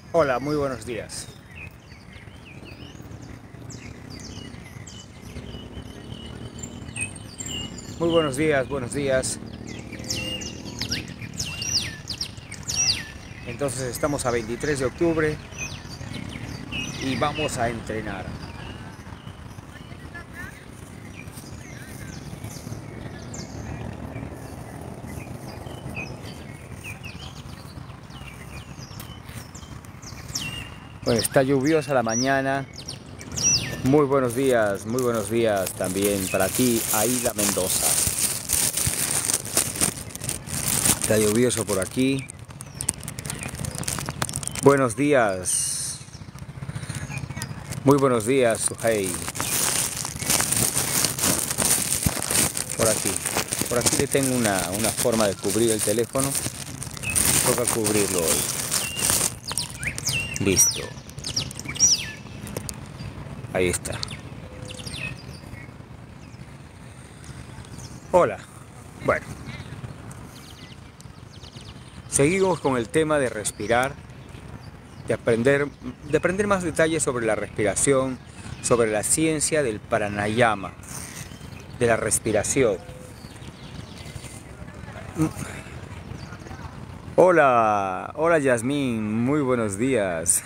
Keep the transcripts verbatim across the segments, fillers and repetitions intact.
Hola, muy buenos días. Muy buenos días, buenos días. Entonces estamos a veintitrés de octubre y vamos a entrenar. Bueno, está lluviosa la mañana. Muy buenos días, muy buenos días también para ti, Aida Mendoza. Está lluvioso por aquí. Buenos días. Muy buenos días, Suhey. Por aquí. Por aquí le tengo una, una forma de cubrir el teléfono. Toca cubrirlo hoy. Listo. Ahí está. Hola. Bueno, seguimos con el tema de respirar, de aprender, de aprender más detalles sobre la respiración, sobre la ciencia del pranayama, de la respiración. Hola, hola Yasmín, muy buenos días.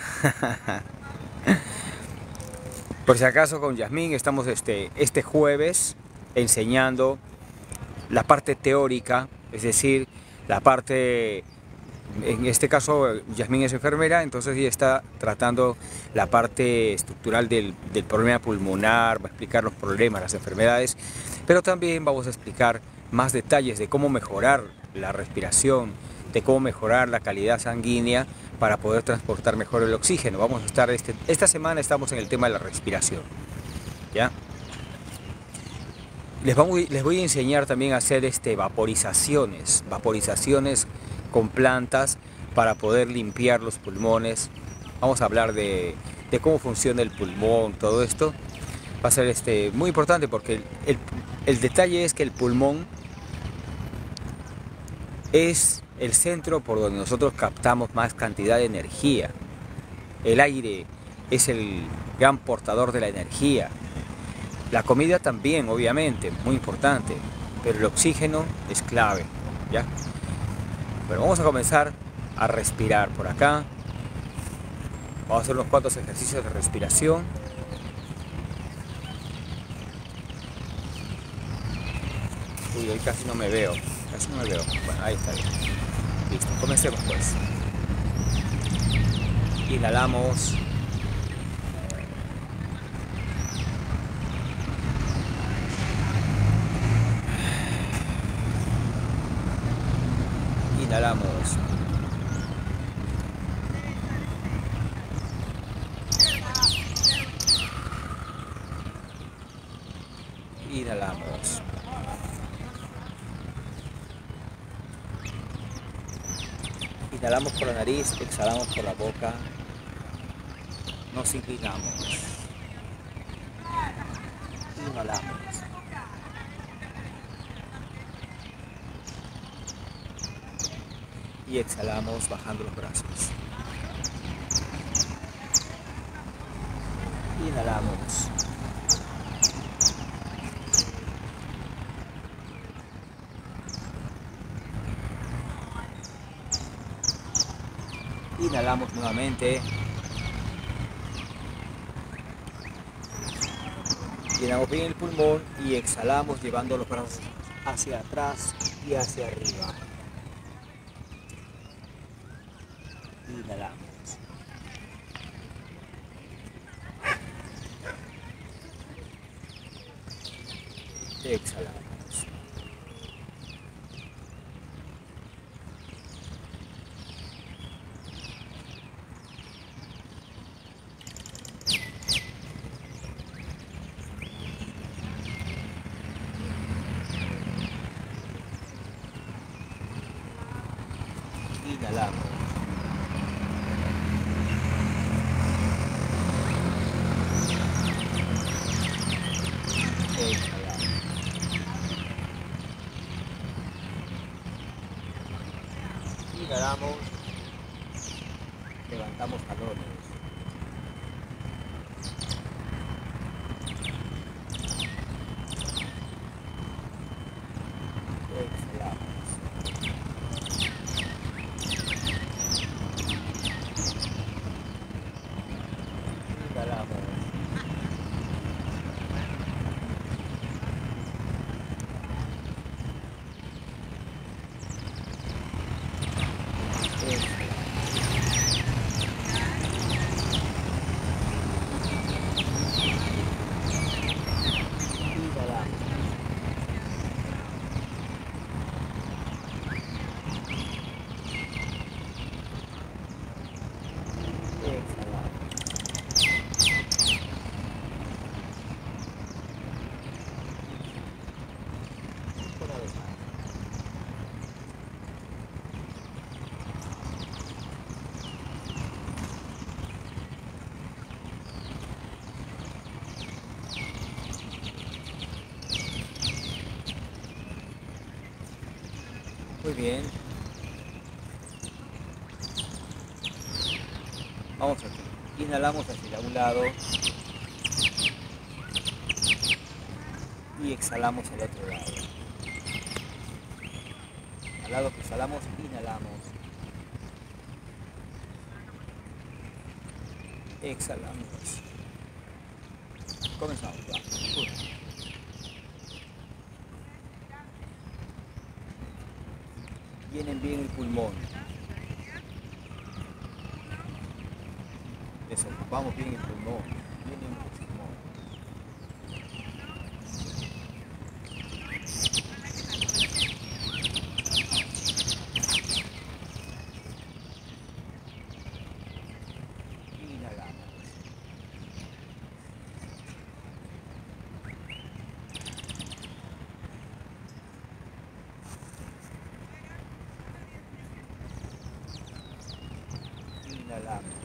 Por si acaso con Yasmín estamos este, este jueves enseñando la parte teórica, es decir, la parte, en este caso Yasmín es enfermera, entonces ella está tratando la parte estructural del, del problema pulmonar, va a explicar los problemas, las enfermedades, pero también vamos a explicar más detalles de cómo mejorar la respiración, de cómo mejorar la calidad sanguínea para poder transportar mejor el oxígeno. Vamos a estar, este, esta semana estamos en el tema de la respiración, ¿ya? Les, vamos, les voy a enseñar también a hacer este, vaporizaciones, vaporizaciones con plantas para poder limpiar los pulmones. Vamos a hablar de, de cómo funciona el pulmón, todo esto. Va a ser este, muy importante porque el, el, el detalle es que el pulmón es el centro por donde nosotros captamos más cantidad de energía. El aire es el gran portador de la energía. La comida también, obviamente, muy importante, pero el oxígeno es clave, ¿ya? Bueno, vamos a comenzar a respirar por acá. Vamos a hacer unos cuantos ejercicios de respiración. Uy, hoy casi no me veo, casi no me veo. Bueno, ahí está bien. Listo, comencemos pues. Inhalamos. Inhalamos. Inhalamos. Inhalamos por la nariz, exhalamos por la boca. Nos inclinamos. Inhalamos. Y exhalamos bajando los brazos. Inhalamos. Inhalamos nuevamente. Llenamos bien el pulmón y exhalamos llevando los brazos hacia atrás y hacia arriba. Inhalamos. Exhalamos. Inhalamos. Exhalamos. Inhalamos. Levantamos talones. Exhalamos. Inhalamos. Muy bien. Vamos aquí. Inhalamos hacia un lado y exhalamos al otro lado. Al lado que exhalamos, inhalamos. Exhalamos. Comenzamos. Va. Uno. Llenen bien el pulmón. Desocupamos bien el pulmón. Llenen el pulmón. Inhalamos. Inhalamos.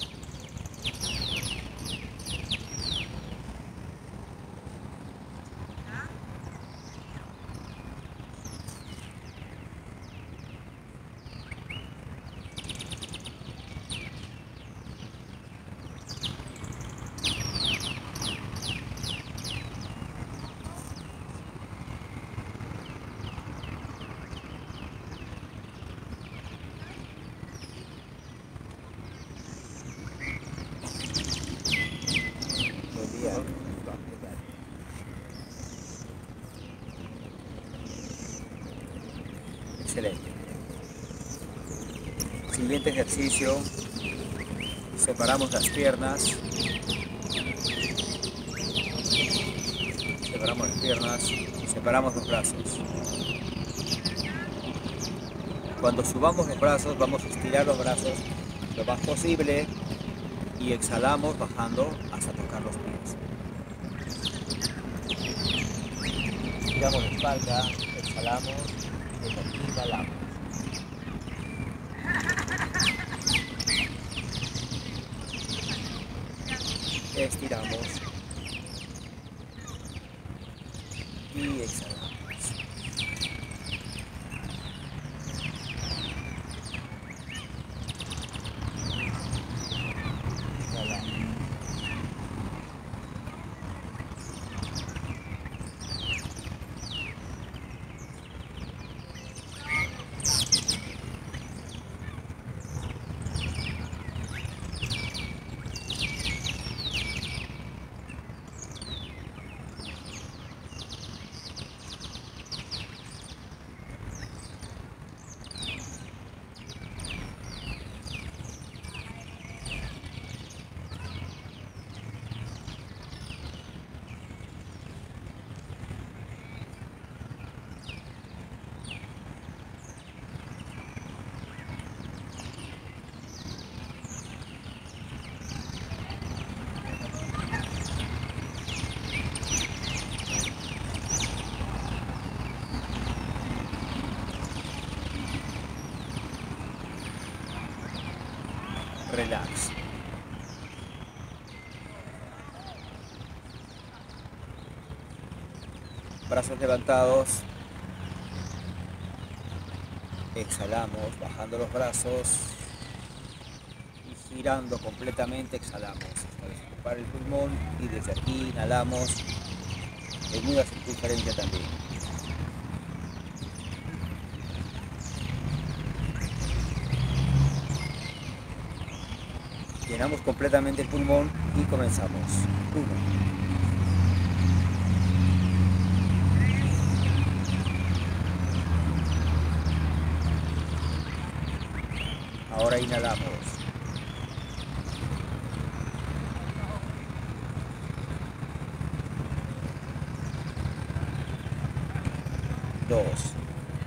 Excelente. Siguiente ejercicio. Separamos las piernas. Separamos las piernas. Separamos los brazos. Cuando subamos los brazos, vamos a estirar los brazos lo más posible y exhalamos bajando hasta tocar los pies. Estiramos la espalda, exhalamos y inhalamos. Estiramos y exhalamos. Relax. Brazos levantados. Exhalamos, bajando los brazos y expirando completamente, exhalamos hasta desocupar el pulmón y desde aquí inhalamos en una circunferencia también. Llenamos completamente el pulmón y comenzamos. Uno. Ahora inhalamos. Dos.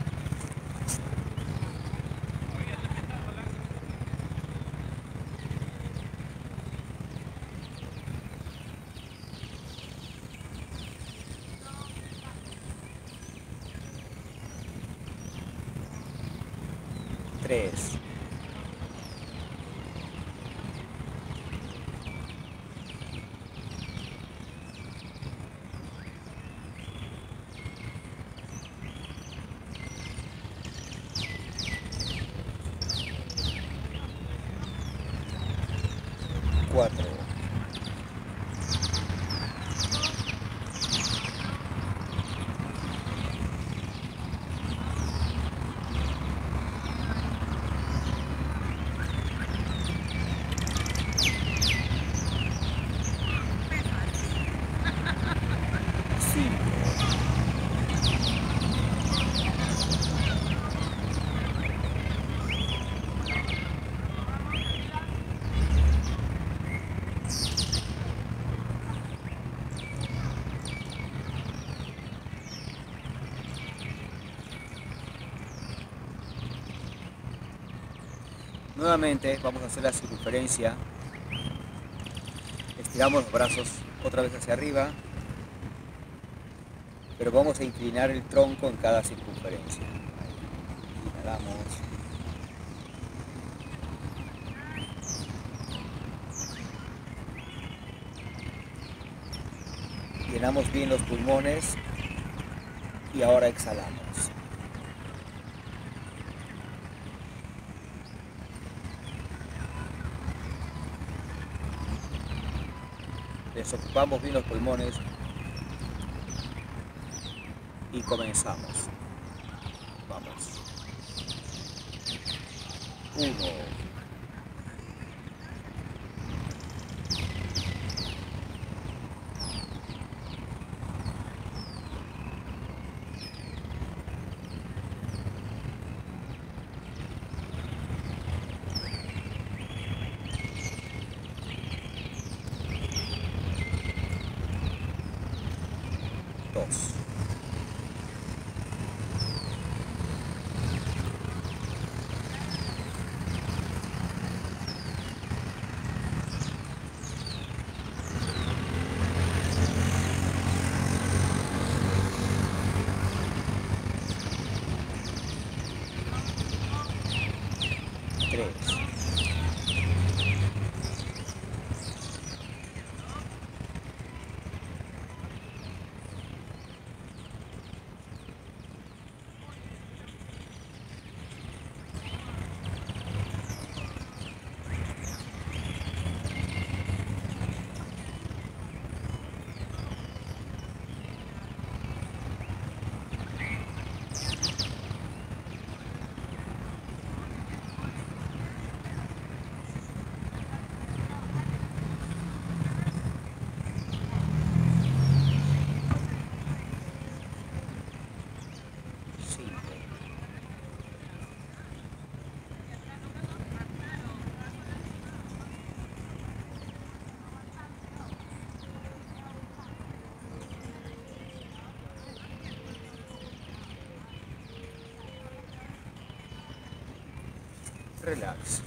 Tres. Cuatro. Nuevamente vamos a hacer la circunferencia. Estiramos los brazos otra vez hacia arriba, pero vamos a inclinar el tronco en cada circunferencia. Inhalamos. Llenamos bien los pulmones y ahora exhalamos. Desocupamos bien los pulmones y comenzamos. Vamos. Uno. Dos. Tres. Relax.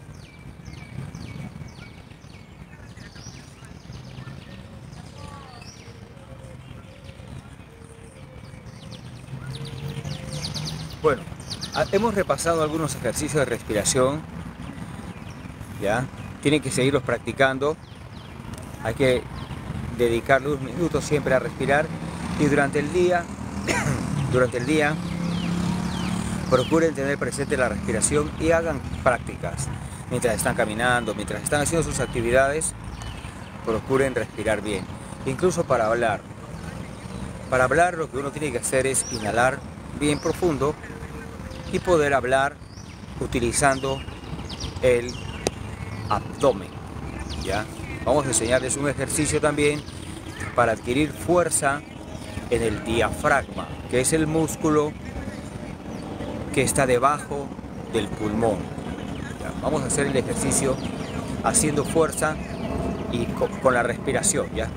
Bueno, hemos repasado algunos ejercicios de respiración, ¿ya? Tienen que seguirlos practicando, hay que dedicarle unos minutos siempre a respirar y durante el día, durante el día, procuren tener presente la respiración y hagan prácticas mientras están caminando, mientras están haciendo sus actividades, procuren respirar bien. Incluso para hablar. Para hablar lo que uno tiene que hacer es inhalar bien profundo y poder hablar utilizando el abdomen, ¿ya? Vamos a enseñarles un ejercicio también para adquirir fuerza en el diafragma, que es el músculo que está debajo del pulmón. ¿Ya? Vamos a hacer el ejercicio haciendo fuerza y con, con la respiración, ¿ya?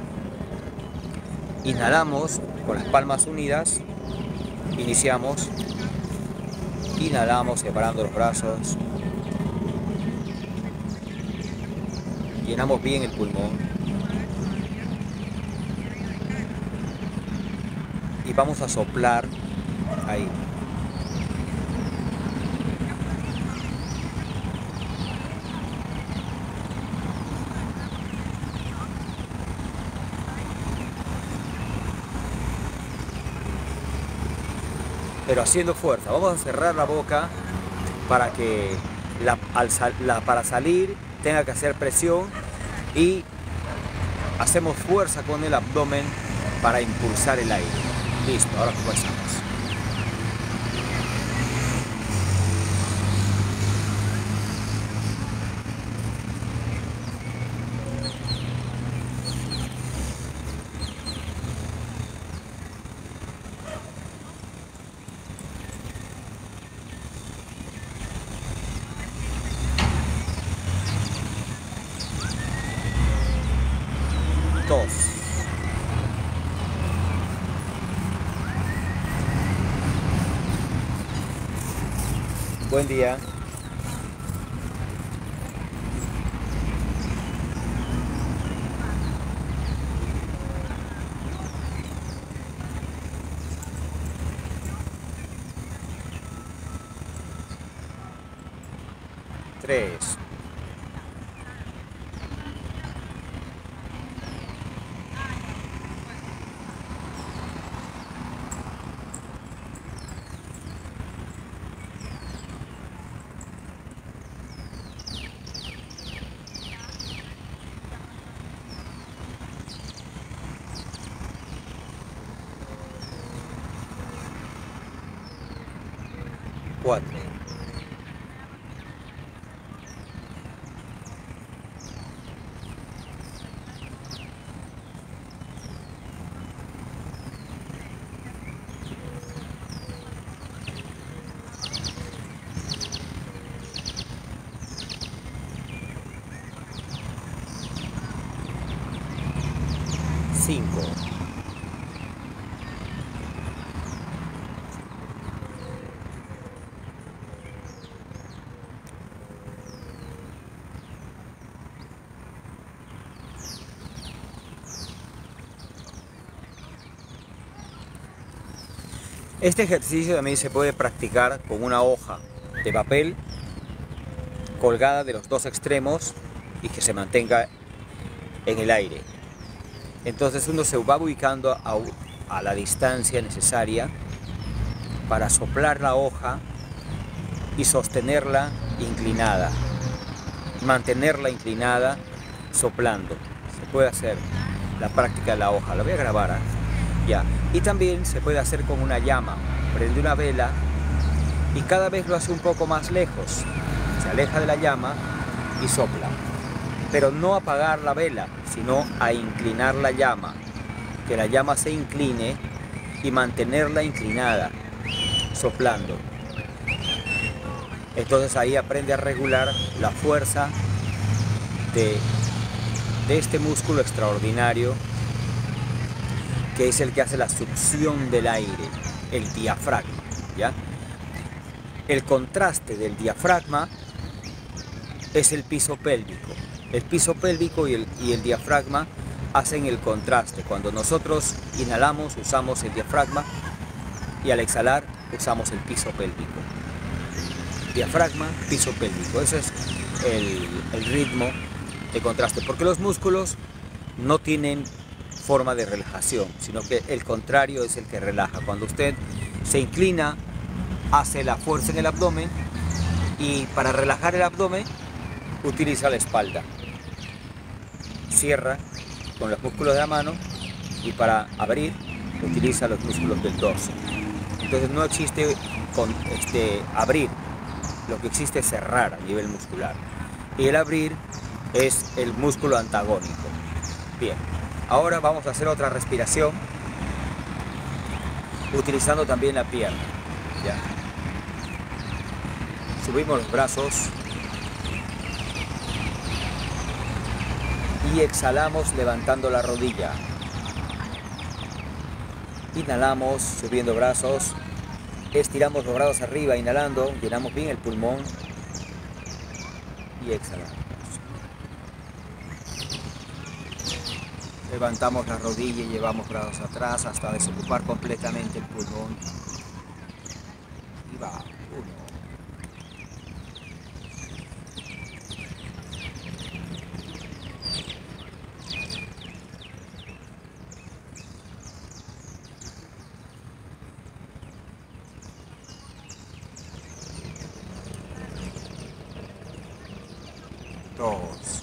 Inhalamos con las palmas unidas, iniciamos, inhalamos separando los brazos, llenamos bien el pulmón y vamos a soplar ahí. Pero haciendo fuerza. Vamos a cerrar la boca para que la, al sal, la, para salir tenga que hacer presión, y hacemos fuerza con el abdomen para impulsar el aire. Listo, ahora comenzamos. Dos. Buen día. Tres. Cuatro. Cinco. Este ejercicio también se puede practicar con una hoja de papel colgada de los dos extremos y que se mantenga en el aire. Entonces uno se va ubicando a, a la distancia necesaria para soplar la hoja y sostenerla inclinada, mantenerla inclinada soplando. Se puede hacer la práctica de la hoja, la voy a grabar, ¿eh? Ya. Y también se puede hacer con una llama. Prende una vela y cada vez lo hace un poco más lejos, se aleja de la llama y sopla, pero no apagar la vela, sino a inclinar la llama, que la llama se incline y mantenerla inclinada, soplando. Entonces ahí aprende a regular la fuerza de, de este músculo extraordinario, que es el que hace la succión del aire, el diafragma, ¿ya? El contraste del diafragma es el piso pélvico. El piso pélvico y el, y el diafragma hacen el contraste. Cuando nosotros inhalamos usamos el diafragma y al exhalar usamos el piso pélvico. Diafragma, piso pélvico. Ese es el, el ritmo de contraste, porque los músculos no tienen forma de relajación, sino que el contrario es el que relaja. Cuando usted se inclina, hace la fuerza en el abdomen, y para relajar el abdomen utiliza la espalda. Cierra con los músculos de la mano y para abrir utiliza los músculos del dorso. Entonces no existe con este abrir, lo que existe es cerrar a nivel muscular. Y el abrir es el músculo antagónico. Bien, ahora vamos a hacer otra respiración utilizando también la pierna. ¿Ya? Subimos los brazos y exhalamos levantando la rodilla. Inhalamos subiendo brazos, estiramos los brazos arriba, inhalando, llenamos bien el pulmón y exhalamos. Levantamos la rodilla y llevamos brazos atrás hasta desocupar completamente el pulmón. Y va, uno. Dos.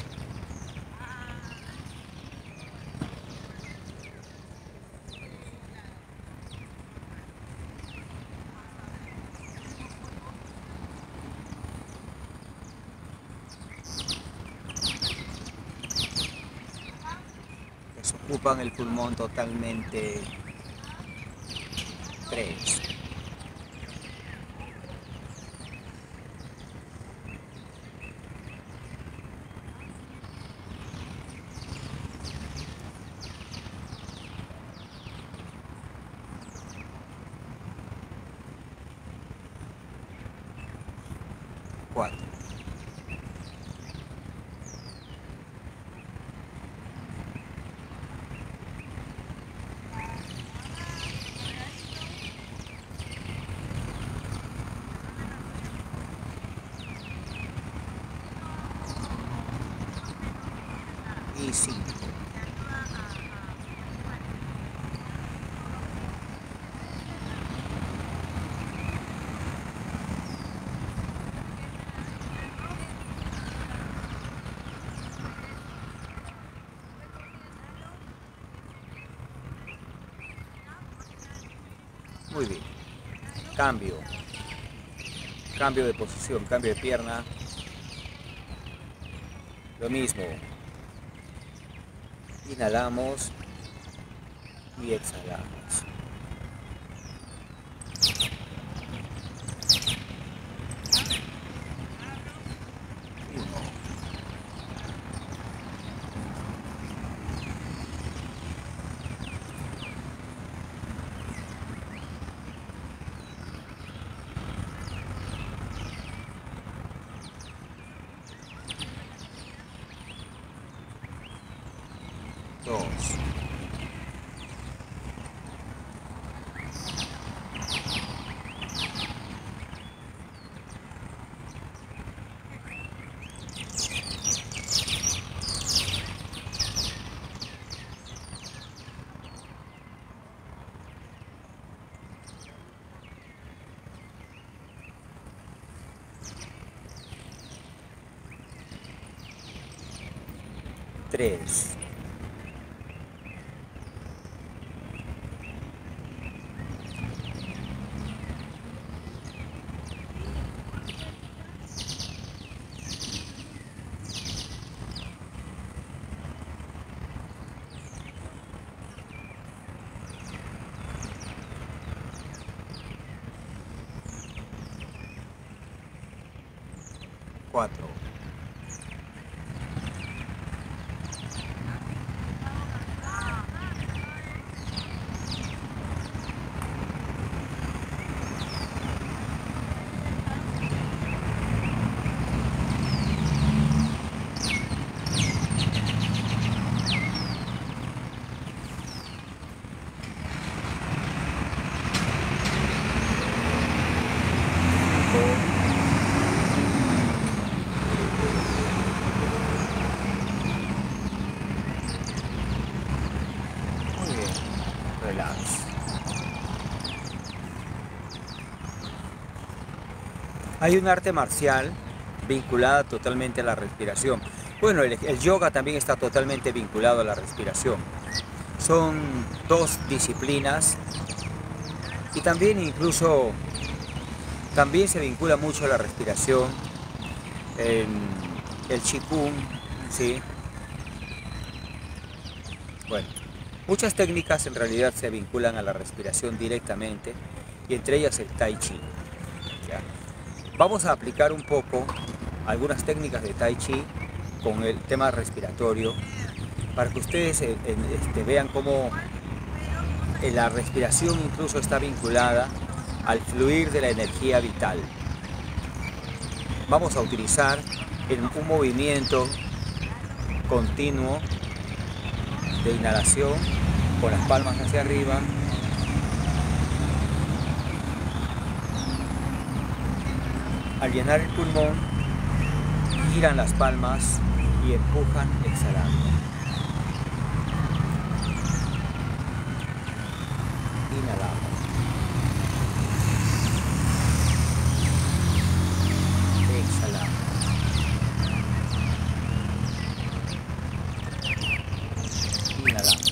Desocupan el pulmón totalmente. Tres. Cuatro. Y cinco. Muy bien. Cambio. Cambio de posición, cambio de pierna. Lo mismo. Inhalamos y exhalamos. Uno. Dos. Tres. Cuatro. Muy bien. Relax. Hay un arte marcial vinculada totalmente a la respiración. Bueno, el, el yoga también está totalmente vinculado a la respiración. Son dos disciplinas y también incluso también se vincula mucho a la respiración en el Qigong, ¿sí? Bueno, muchas técnicas en realidad se vinculan a la respiración directamente y entre ellas el Tai Chi. ¿Ya? Vamos a aplicar un poco algunas técnicas de Tai Chi con el tema respiratorio para que ustedes eh, este, vean cómo eh, la respiración incluso está vinculada al fluir de la energía vital. Vamos a utilizar un movimiento continuo de inhalación con las palmas hacia arriba, al llenar el pulmón giran las palmas y empujan exhalando. Inhalamos. Exhalamos. Inhalamos.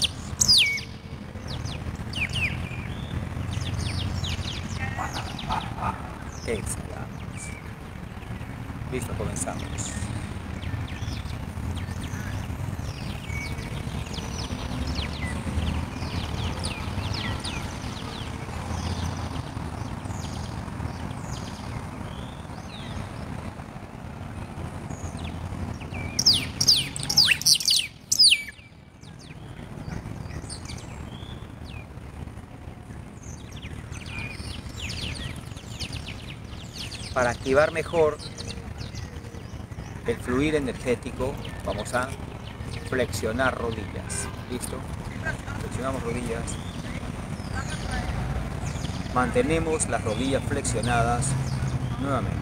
Exhalamos. Listo, comenzamos. Para activar mejor el fluir energético, vamos a flexionar rodillas. ¿Listo? Flexionamos rodillas. Mantenemos las rodillas flexionadas nuevamente.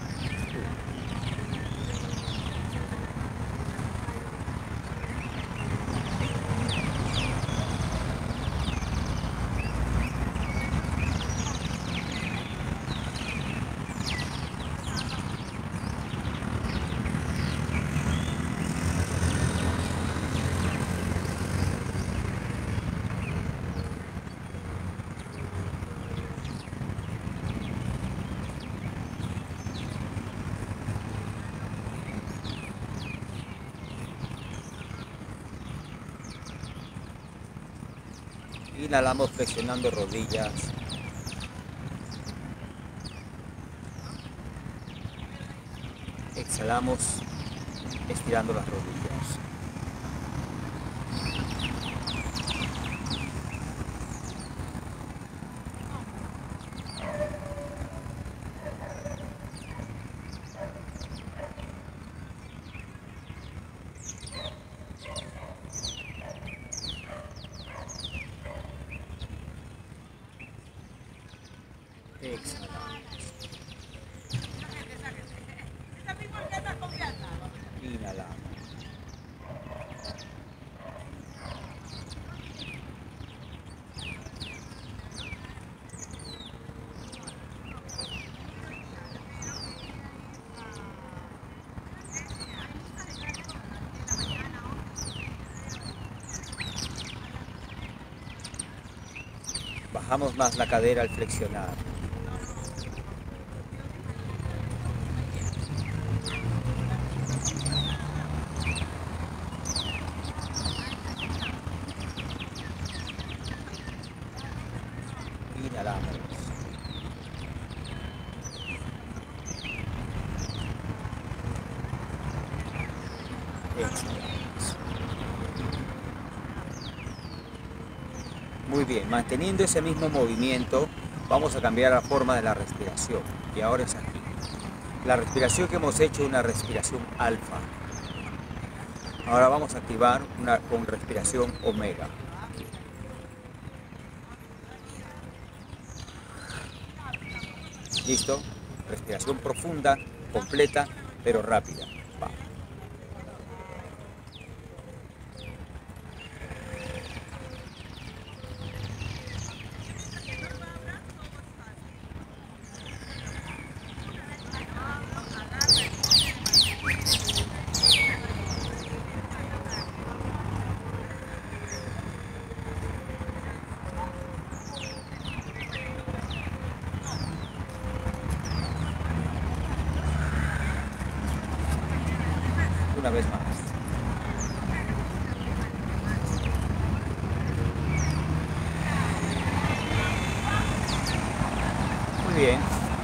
Inhalamos flexionando rodillas. Exhalamos estirando las rodillas. Exhalamos. Inhalamos. Bajamos más la cadera al flexionar. Inhalamos. Exhalamos. Muy bien, manteniendo ese mismo movimiento, vamos a cambiar la forma de la respiración. Y ahora es aquí. La respiración que hemos hecho es una respiración alfa. Ahora vamos a activar una con respiración omega. ¿Listo? Respiración profunda, completa, pero rápida. Va. una vez más. Muy bien.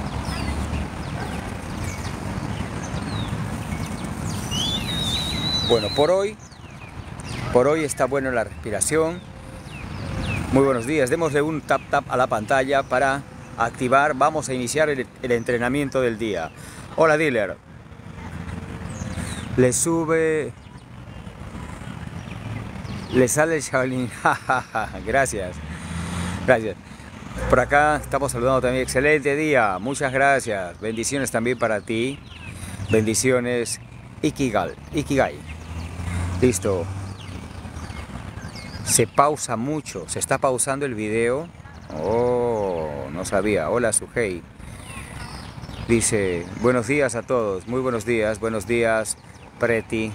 Bueno, por hoy, por hoy está bueno la respiración. Muy buenos días. Démosle un tap tap a la pantalla para activar. Vamos a iniciar el, el entrenamiento del día. Hola, dealer. Le sube, le sale el Shaolin. Gracias, gracias. Por acá estamos saludando también. Excelente día. Muchas gracias. Bendiciones también para ti. Bendiciones. Ikigai. Ikigai. Listo. Se pausa mucho. Se está pausando el video. Oh, no sabía. Hola, Sujei. Dice, buenos días a todos. Muy buenos días. Buenos días, Preti.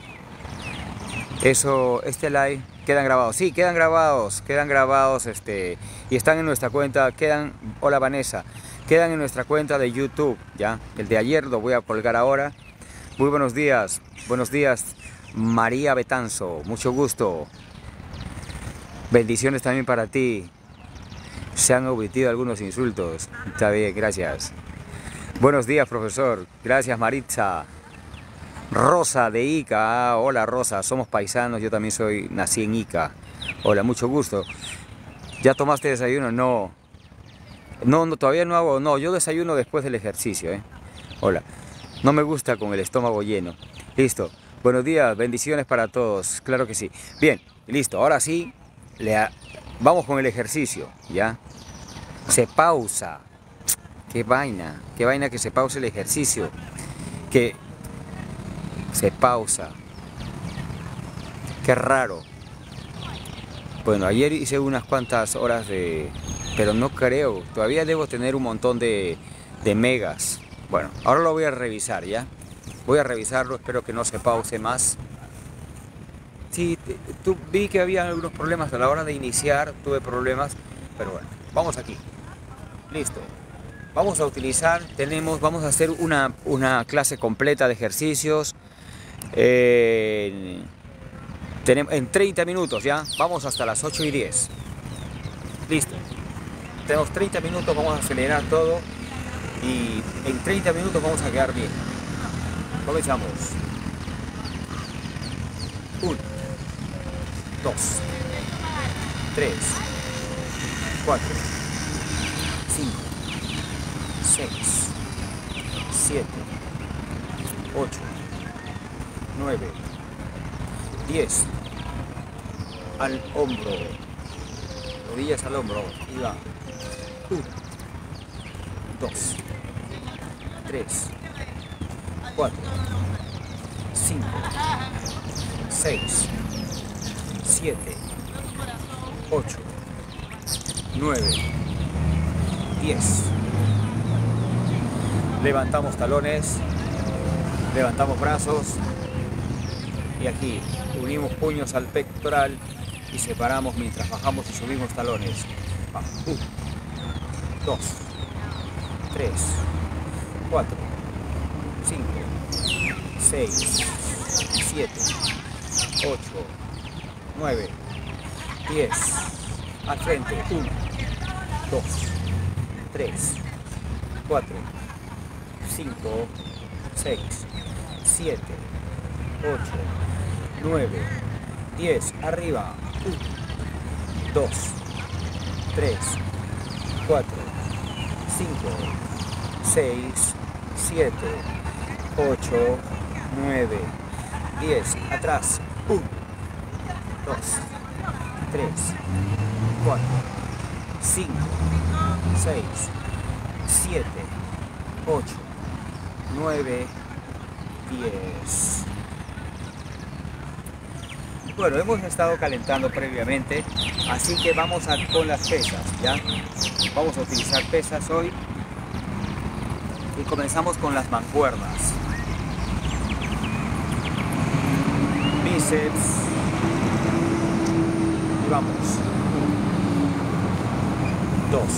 Eso, este live, quedan grabados. Sí, quedan grabados. Quedan grabados, este, y están en nuestra cuenta. Quedan, hola, Vanessa. Quedan en nuestra cuenta de YouTube, ¿ya? El de ayer lo voy a colgar ahora. Muy buenos días. Buenos días, María Betanzo. Mucho gusto. Bendiciones también para ti. Se han omitido algunos insultos. Está bien, gracias. Buenos días, profesor. Gracias, Maritza. Rosa de Ica. Ah, hola, Rosa. Somos paisanos. Yo también soy, nací en Ica. Hola, mucho gusto. ¿Ya tomaste desayuno? No. No, no, todavía no hago. No, yo desayuno después del ejercicio, ¿eh? Hola. No me gusta con el estómago lleno. Listo. Buenos días. Bendiciones para todos. Claro que sí. Bien, listo. Ahora sí. Le ha... Vamos con el ejercicio, ¿ya? Se pausa. Qué vaina, qué vaina que se pause el ejercicio. Que se pausa. Qué raro. Bueno, ayer hice unas cuantas horas de... Pero no creo, todavía debo tener un montón de, de megas. Bueno, ahora lo voy a revisar, ¿ya? Voy a revisarlo, espero que no se pause más. Sí, tú, vi que había algunos problemas a la hora de iniciar, tuve problemas, pero bueno, vamos aquí. Listo. Vamos a utilizar, tenemos, vamos a hacer una, una clase completa de ejercicios. Eh, tenemos, en treinta minutos, ¿ya? Vamos hasta las ocho y diez. Listo. Tenemos treinta minutos, vamos a acelerar todo. Y en treinta minutos vamos a quedar bien. Comenzamos. uno. dos, tres, cuatro, cinco, seis, siete, ocho, nueve, diez. Al hombro. Rodillas al hombro. Y va. uno, dos, tres, cuatro, cinco, seis, siete, ocho, nueve, diez. Levantamos talones, levantamos brazos y aquí unimos puños al pectoral y separamos mientras bajamos y subimos talones. uno, dos, tres, cuatro, cinco, seis, siete, ocho, nueve, diez. Al frente. uno, dos, tres, cuatro, cinco, seis, siete, ocho, nueve, diez. Arriba. uno, dos, tres, cuatro, cinco, seis, siete, ocho, nueve, diez. Atrás. uno, dos, tres, cuatro, cinco, seis, siete, ocho, nueve, diez. Bueno, hemos estado calentando previamente, así que vamos a, con las pesas, ¿ya? Vamos a utilizar pesas hoy y comenzamos con las mancuernas. Bíceps. Y vamos. Dos.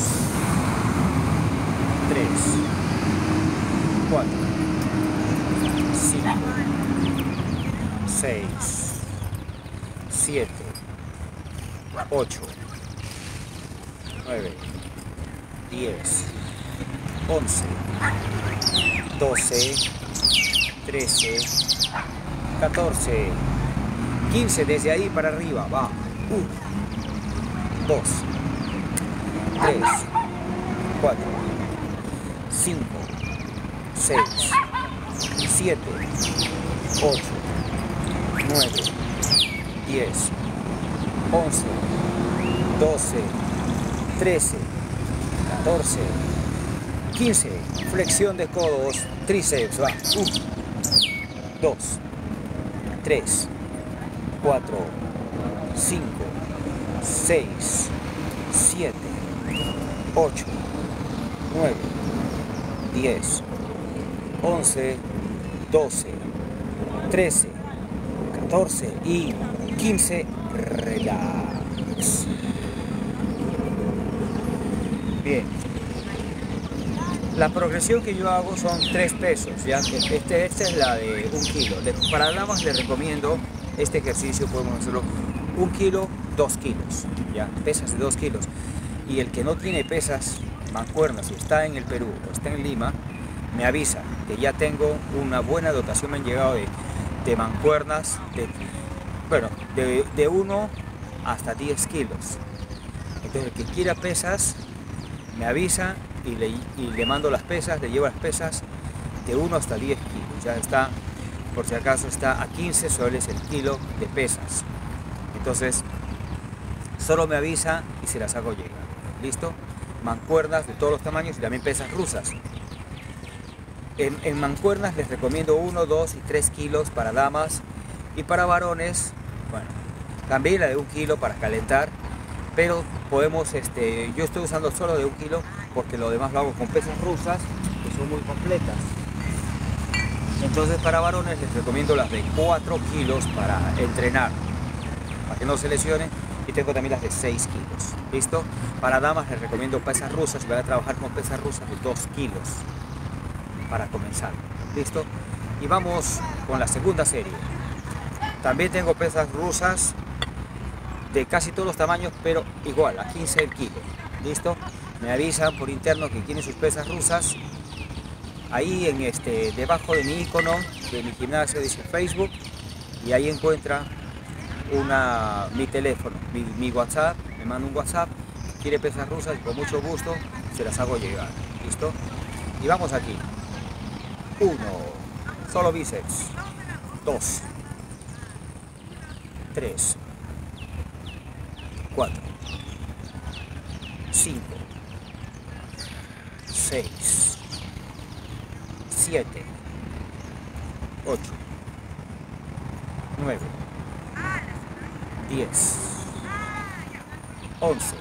Tres. Cuatro. Cinco. seis, siete, ocho, nueve, diez, once, doce, trece, catorce, quince, desde ahí para arriba, va, uno, dos, tres, cuatro, cinco, seis, siete, ocho, nueve, diez, once, doce, trece, catorce, quince, flexión de codos, tríceps, va, uno, dos, tres, cuatro, cinco, seis, siete, ocho, nueve, diez, once, doce, trece, catorce y quince, relax. Bien, la progresión que yo hago son tres pesos, ya. Este, esta es la de un kilo. Para damas les recomiendo este ejercicio, podemos hacerlo un kilo, dos kilos, ya, pesas de dos kilos. Y el que no tiene pesas, mancuernas, si está en el Perú o está en Lima, me avisa que ya tengo una buena dotación, me han llegado de, de mancuernas, de, bueno, de, de uno hasta diez kilos. Entonces el que quiera pesas, me avisa y le, y le mando las pesas, le llevo las pesas de uno hasta diez kilos. Ya está, por si acaso está a quince soles el kilo de pesas. Entonces, solo me avisa y se las hago llegar. ¿Listo? Mancuernas de todos los tamaños y también pesas rusas. En, en mancuernas les recomiendo uno, dos y tres kilos para damas, y para varones, bueno, también la de un kilo para calentar, pero podemos, este, yo estoy usando solo de un kilo porque lo demás lo hago con pesas rusas que son muy completas. Entonces para varones les recomiendo las de cuatro kilos para entrenar, para que no se lesionen, y tengo también las de seis kilos. ¿Listo? Para damas les recomiendo pesas rusas, y voy a trabajar con pesas rusas de dos kilos para comenzar. ¿Listo? Y vamos con la segunda serie. También tengo pesas rusas de casi todos los tamaños, pero igual a quince el kilo. ¿Listo? Me avisan por interno que quieren sus pesas rusas. Ahí en este, debajo de mi icono de mi gimnasio dice Facebook, y ahí encuentra una, mi teléfono, mi, mi WhatsApp, me manda un WhatsApp, quiere pesas rusas y con mucho gusto se las hago llegar. ¿Listo? Y vamos aquí. Uno, solo bíceps. Dos, tres, cuatro, cinco, seis, siete, ocho, nueve, diez, once,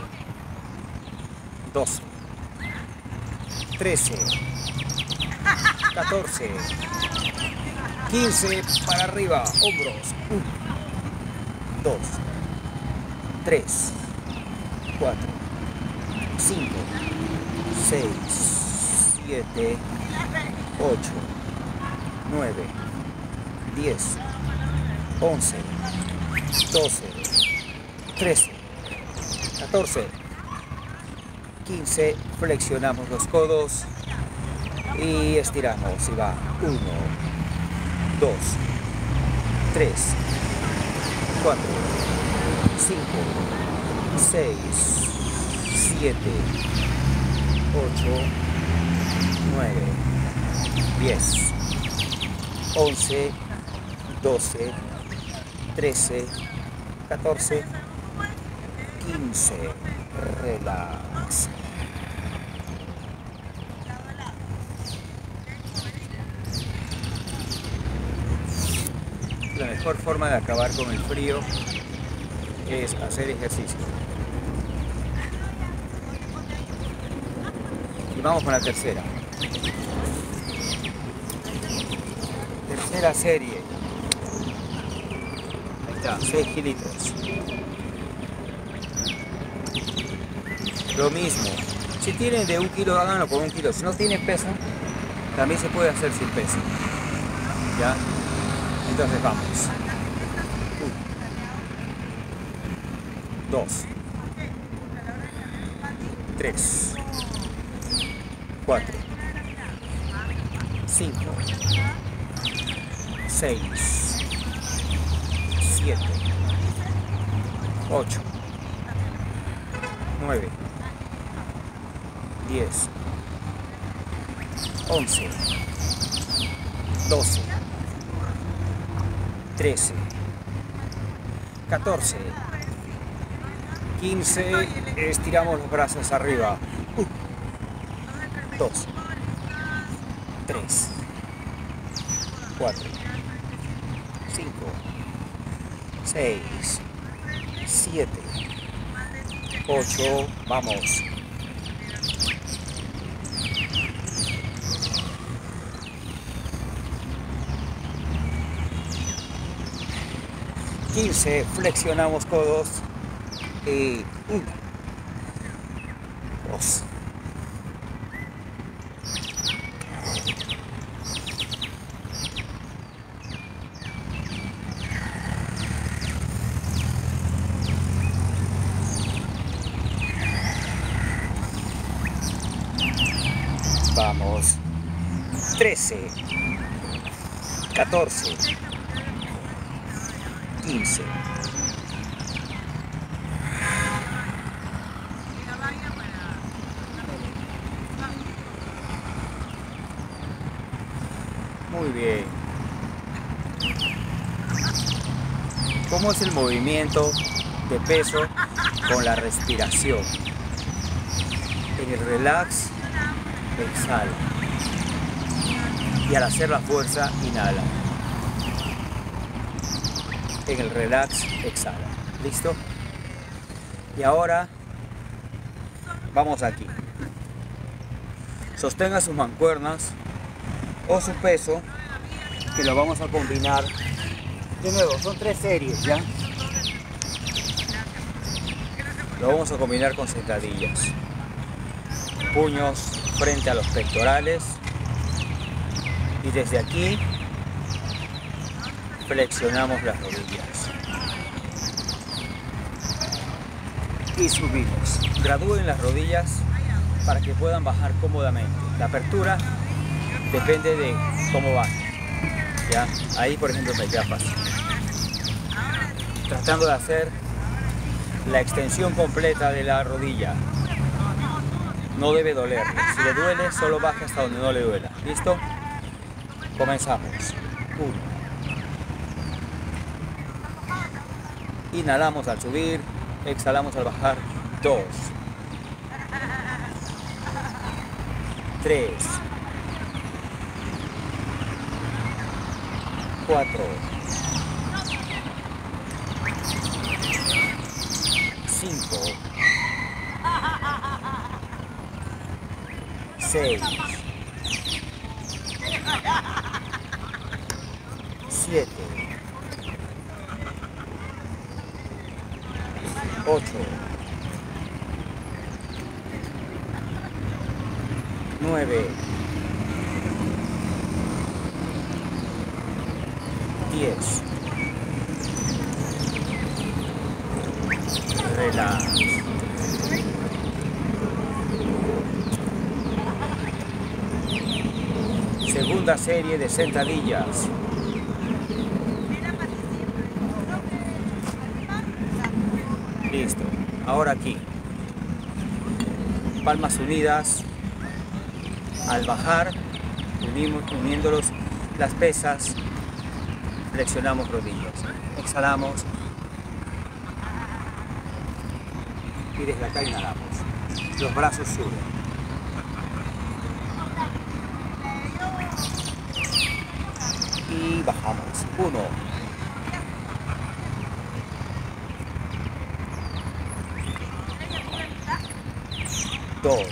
doce, trece, catorce, quince, para arriba, hombros. uno, dos, tres, cuatro, cinco, seis, siete, ocho, nueve, diez, once, doce, trece, catorce, quince, flexionamos los codos y estiramos, y va uno, dos, tres, cuatro, cinco, seis, siete, ocho, nueve, diez, once, doce, trece, catorce, quince, relax. La mejor forma de acabar con el frío es hacer ejercicio. Y vamos con la tercera. Tercera serie. Ahí está, seis kilitos. Lo mismo. Si tienen de un kilo, háganlo con un kilo. Si no tienen peso, también se puede hacer sin peso. ¿Ya? Entonces vamos. dos, tres, cuatro, cinco, seis, siete, ocho, nueve, diez, once, doce, trece, catorce, quince, estiramos los brazos arriba, uno, dos, tres, cuatro, cinco, seis, siete, ocho, vamos. quince, flexionamos codos y uno, dos, vamos, trece, catorce, quince, muy bien. ¿Cómo es el movimiento de peso con la respiración? En el relax, exhala. Y al hacer la fuerza, inhala. En el relax, exhala. ¿Listo? Y ahora vamos aquí. Sostenga sus mancuernas o su peso, que lo vamos a combinar. De nuevo, son tres series, ¿ya? Lo vamos a combinar con sentadillas. Puños frente a los pectorales. Y desde aquí flexionamos las rodillas. Y subimos. Gradúen las rodillas para que puedan bajar cómodamente. La apertura depende de cómo bajen. ¿Ya? Ahí, por ejemplo, me queda fácil. Tratando de hacer la extensión completa de la rodilla. No debe dolerle. Si le duele, solo baja hasta donde no le duela. ¿Listo? Comenzamos. Uno. Inhalamos al subir, exhalamos al bajar. Dos. Tres. Cuatro. Cinco. Seis. Siete. Ocho. Nueve. Diez. Relax. Segunda serie de sentadillas. Listo. Ahora aquí. Palmas unidas. Al bajar, unimos, uniéndolos las pesas, flexionamos rodillas. Exhalamos. Y desde acá inhalamos. Los brazos suben. Y bajamos. Uno. Dos.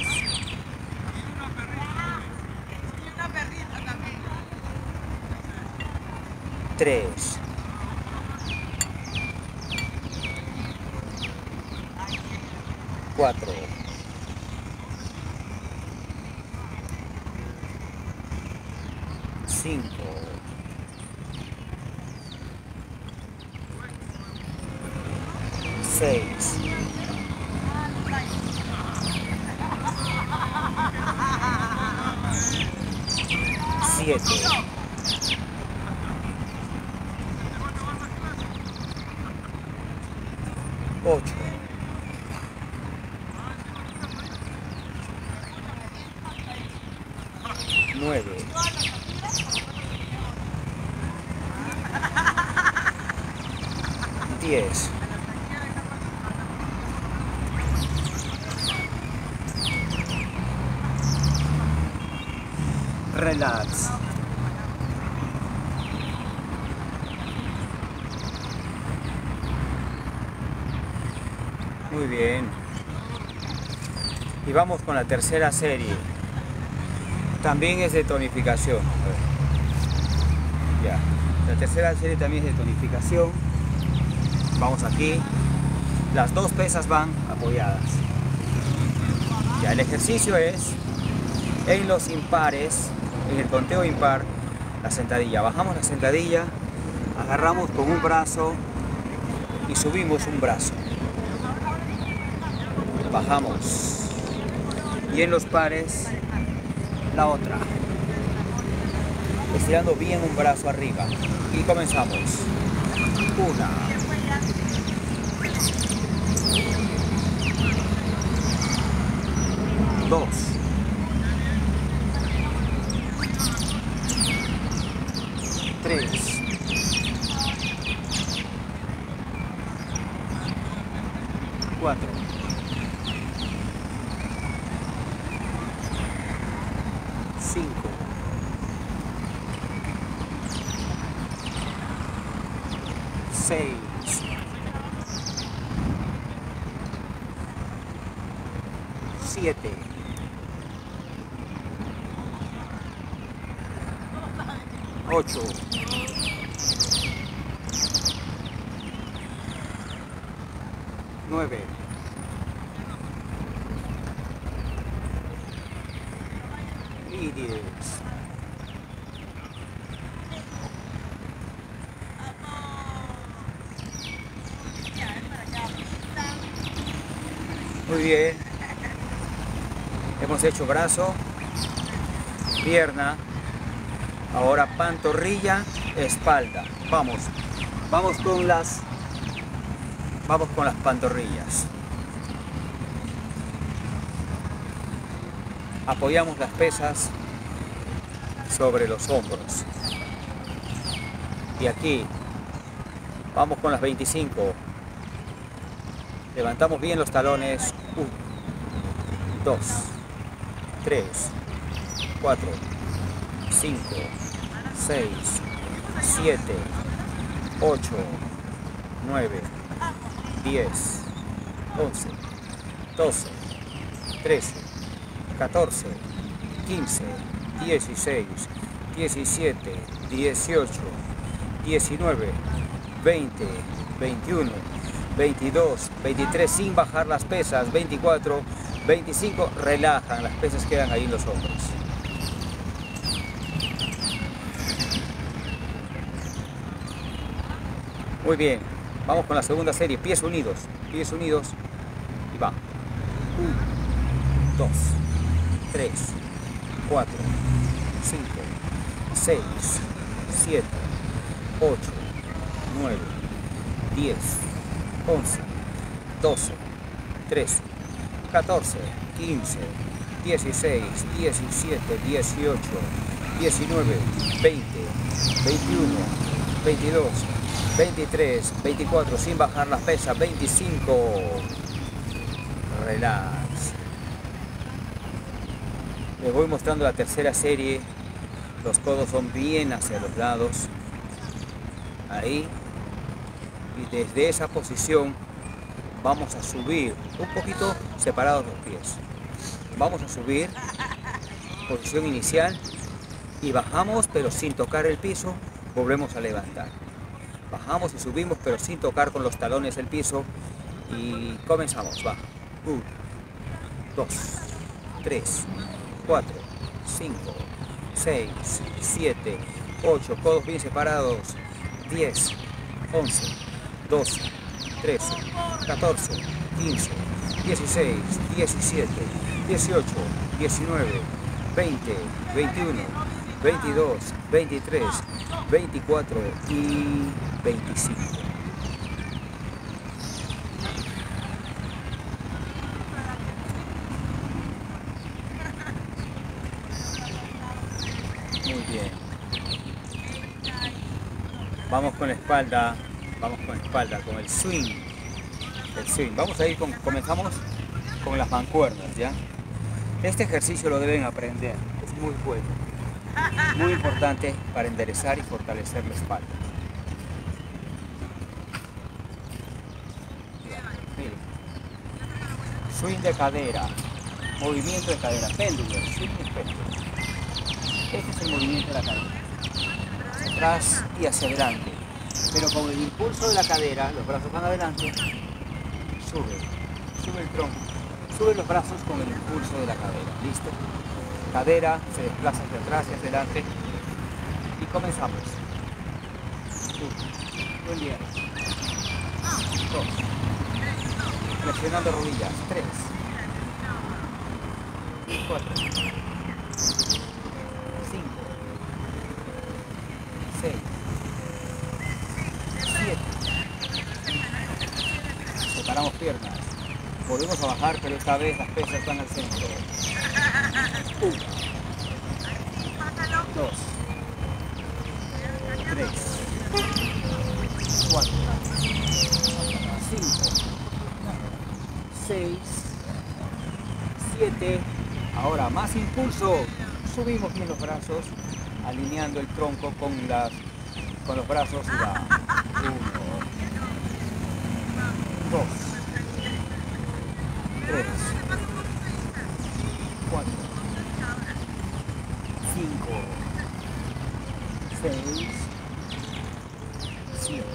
Tres. Cuatro. Cinco. Seis. siete, ocho, nueve, diez, relax. Muy bien. Y vamos con la tercera serie. También es de tonificación. Ya. La tercera serie también es de tonificación. Vamos aquí. Las dos pesas van apoyadas. Ya, el ejercicio es en los impares, en el conteo impar, la sentadilla. Bajamos la sentadilla, agarramos con un brazo y subimos un brazo. Bajamos. Y en los pares, la otra. Estirando bien un brazo arriba. Y comenzamos. Una. Dos. Tres. Cuatro. Cinco. Seis. Siete. Ocho. Nueve. Y diez. Muy bien. Hemos hecho brazo, pierna, ahora pantorrilla, espalda. Vamos, vamos con las, vamos con las pantorrillas. Apoyamos las pesas sobre los hombros. Y aquí vamos con las veinticinco. Levantamos bien los talones. uno, dos, tres, cuatro, cinco, seis, siete, ocho, nueve, diez, once, doce, trece, catorce, quince, dieciséis, diecisiete, dieciocho, diecinueve, veinte, veintiuno, veintidós, veintitrés, sin bajar las pesas, veinticuatro, veinticinco, relajan, las pesas quedan ahí en los hombros. Muy bien, vamos con la segunda serie, pies unidos, pies unidos y va. uno, dos, tres, cuatro, cinco, seis, siete, ocho, nueve, diez, once, doce, trece, catorce, quince, dieciséis, diecisiete, dieciocho, diecinueve, veinte, veintiuno, veintidós, veintitrés, veinticuatro, sin bajar las pesas, veinticinco, relax. Les voy mostrando la tercera serie, los codos son bien hacia los lados, ahí. Y desde esa posición vamos a subir un poquito separados los pies. Vamos a subir, posición inicial, y bajamos pero sin tocar el piso, volvemos a levantar. Bajamos y subimos pero sin tocar con los talones el piso y comenzamos. Va. uno, dos, tres, cuatro, cinco, seis, siete, ocho, codos bien separados, diez, once, doce, trece, catorce, quince, dieciséis, diecisiete, dieciocho, diecinueve, veinte, veintiuno, veintidós, veintitrés, veinticuatro y veinticinco. Muy bien. Vamos con la espalda, vamos con la espalda, con el swing. El swing. Vamos a ir con, comenzamos con las mancuernas, ¿ya? Este ejercicio lo deben aprender, es muy bueno, muy importante para enderezar y fortalecer la espalda. Miren. Swing de cadera, movimiento de cadera, péndulo, swing de péndulo. Este es el movimiento de la cadera, hacia atrás y hacia adelante, pero con el impulso de la cadera, los brazos van adelante, sube, sube el tronco. Sube los brazos con el impulso de la cadera, ¿listo? Cadera se desplaza hacia atrás y hacia adelante y comenzamos. Uno, muy bien. Dos. Flexionando rodillas. Tres. Cuatro. Cinco. Seis. Siete. Separamos piernas. Volvemos a bajar, pero esta vez las pesas están al centro. Uno, dos, tres, cuatro, cinco, seis, siete. Ahora más impulso. Subimos bien los brazos, alineando el tronco con, las, con los brazos y va. Uno, dos. tres, cuatro, cinco, seis, siete.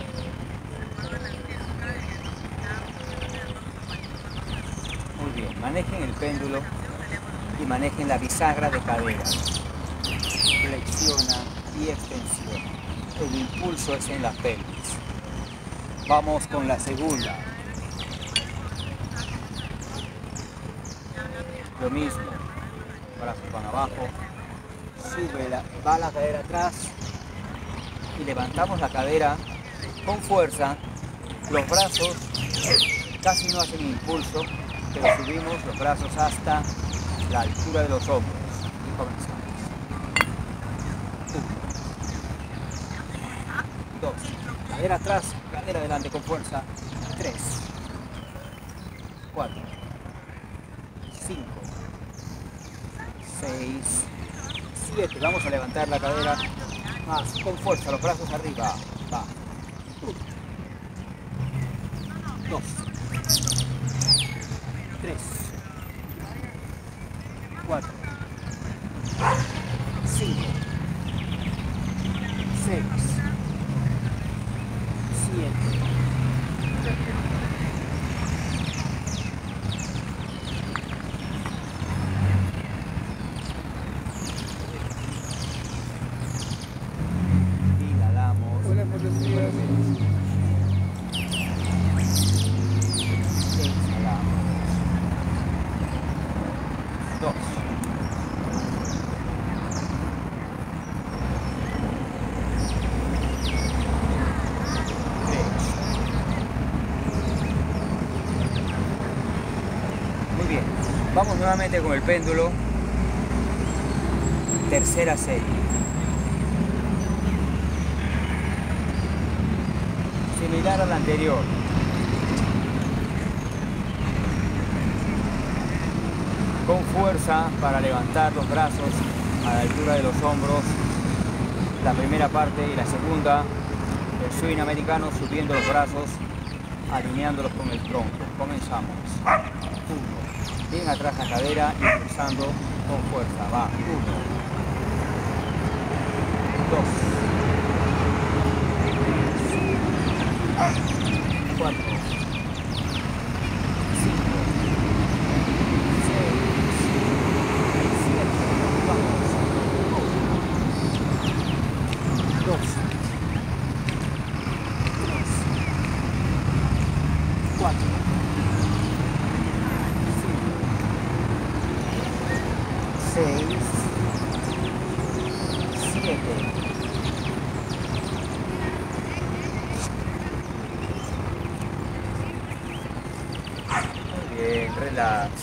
Muy bien, manejen el péndulo y manejen la bisagra de cadera. Flexiona y extensiona. El impulso es en la pelvis. Vamos con la segunda. Lo mismo, brazos van abajo, sube la, va la cadera atrás y levantamos la cadera con fuerza, los brazos casi no hacen impulso, pero subimos los brazos hasta la altura de los hombros y comenzamos. Uno, dos, cadera atrás, cadera adelante con fuerza, tres, cuatro, cinco, seis, siete. Vamos a levantar la cadera más con fuerza, los brazos arriba. Va. uno, dos, tres, cuatro, cinco, seis, siete. Vamos nuevamente con el péndulo, tercera serie. Similar a la anterior. Con fuerza para levantar los brazos a la altura de los hombros. La primera parte y la segunda, el swing americano, subiendo los brazos, alineándolos con el tronco. Comenzamos. Uno. Bien atrás la cadera, impulsando con fuerza. Va. Uno. Dos. Cuatro. Cinco. Seis. Siete. Vamos. Uno. Dos. Tres. Cuatro. seis, siete. Muy bien, relax.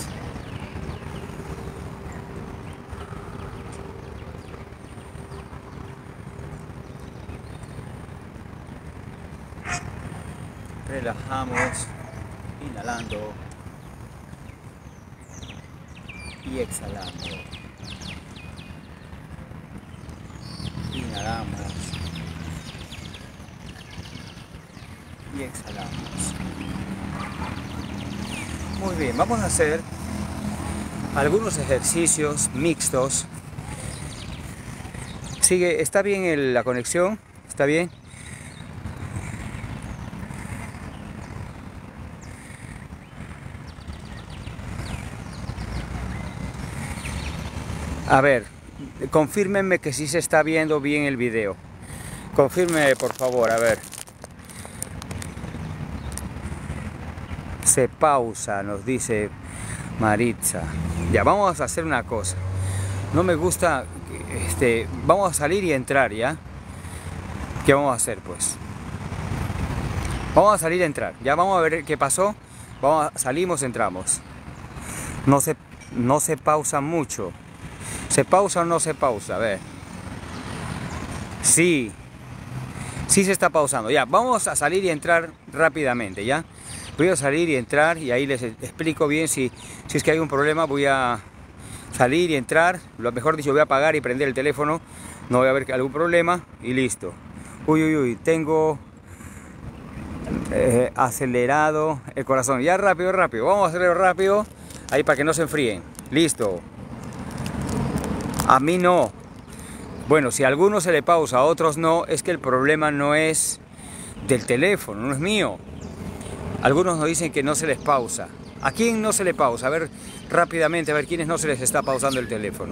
Relajamos, inhalando y exhalando. Inhalamos y exhalamos. Muy bien, vamos a hacer algunos ejercicios mixtos. Sigue, ¿está bien el, la conexión? ¿Está bien? A ver, confírmenme que sí se está viendo bien el video. Confirme, por favor, a ver. Se pausa, nos dice Maritza. Ya, vamos a hacer una cosa. No me gusta, este, vamos a salir y entrar, ¿ya? ¿Qué vamos a hacer, pues? Vamos a salir y entrar. Ya vamos a ver qué pasó. Vamos a, salimos, entramos. No se, no se pausa mucho. ¿Se pausa o no se pausa? A ver. Sí. Sí se está pausando. Ya, vamos a salir y entrar rápidamente, ¿ya? Voy a salir y entrar y ahí les explico bien si, si es que hay un problema. Voy a salir y entrar. Lo mejor dicho, voy a apagar y prender el teléfono. No voy a haber algún problema y listo. Uy, uy, uy. Tengo eh, acelerado el corazón. Ya rápido, rápido. Vamos a hacerlo rápido. Ahí para que no se enfríen. Listo. A mí no. Bueno, si a algunos se le pausa, a otros no, es que el problema no es del teléfono, no es mío. Algunos nos dicen que no se les pausa. ¿A quién no se le pausa? A ver rápidamente, a ver quiénes no se les está pausando el teléfono.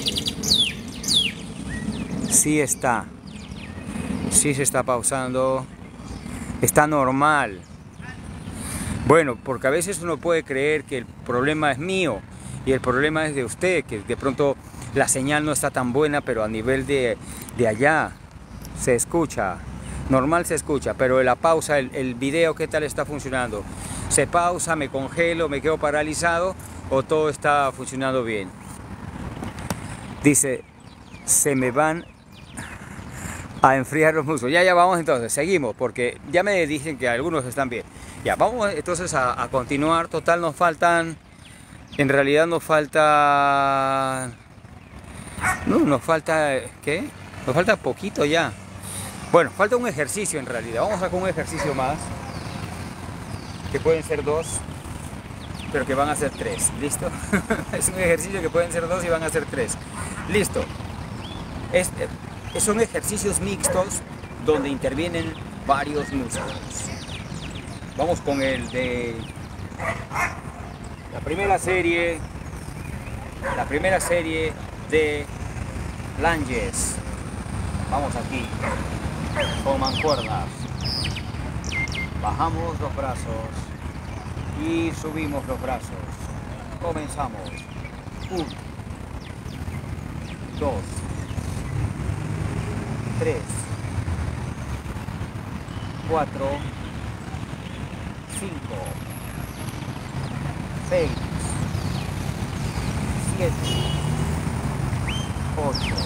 Sí está. Sí se está pausando. Está normal. Bueno, porque a veces uno puede creer que el problema es mío y el problema es de usted, que de pronto la señal no está tan buena, pero a nivel de, de allá se escucha, normal se escucha, pero la pausa, el, el video, ¿qué tal está funcionando? ¿Se pausa, me congelo, me quedo paralizado o todo está funcionando bien? Dice, se me van a enfriar los músculos. Ya, ya vamos entonces, seguimos, porque ya me dicen que algunos están bien. Ya, vamos entonces a, a continuar. Total, nos faltan, en realidad nos falta... No, nos falta, ¿qué? Nos falta poquito ya. Bueno, falta un ejercicio en realidad. Vamos a con un ejercicio más. Que pueden ser dos, pero que van a ser tres. ¿Listo? Es un ejercicio que pueden ser dos y van a ser tres. Listo. Es, son ejercicios mixtos donde intervienen varios músculos. Vamos con el de la primera serie. La primera serie de lunges. Vamos aquí con mancuernas. Bajamos los brazos y subimos los brazos. Comenzamos. Uno, dos, tres, cuatro, cinco, seis, siete, ocho,